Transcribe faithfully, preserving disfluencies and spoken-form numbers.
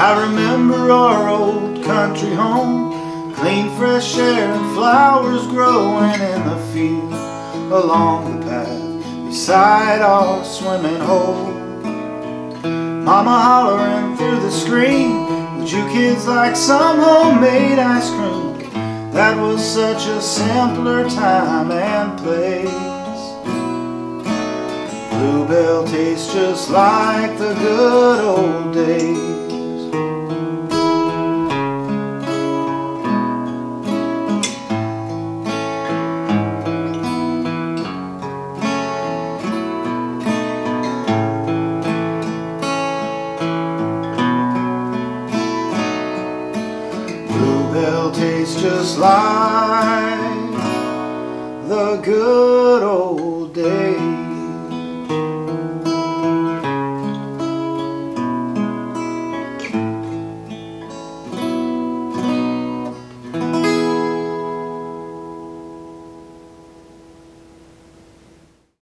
I remember our old country home, clean fresh air and flowers growing in the field along the path beside our swimming hole. Mama hollering through the screen, would you kids like some homemade ice cream? That was such a simpler time and place. Bluebell tastes just like the good old days.